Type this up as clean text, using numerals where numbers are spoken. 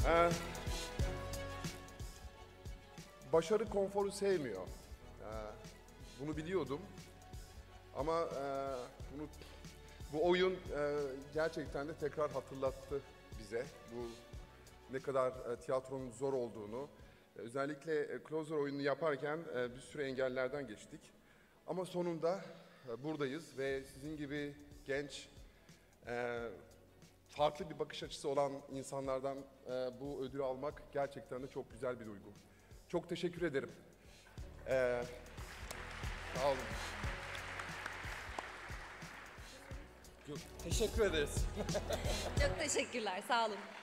Ee, Başarı konforu sevmiyor. Bunu biliyordum. Ama bu oyun gerçekten de tekrar hatırlattı bize bu ne kadar tiyatronun zor olduğunu. Özellikle Closer oyununu yaparken bir sürü engellerden geçtik. Ama sonunda buradayız ve sizin gibi genç, farklı bir bakış açısı olan insanlardan bu ödülü almak gerçekten de çok güzel bir duygu. Çok teşekkür ederim. Sağ olun. Teşekkür ederiz. Çok teşekkürler, sağ olun.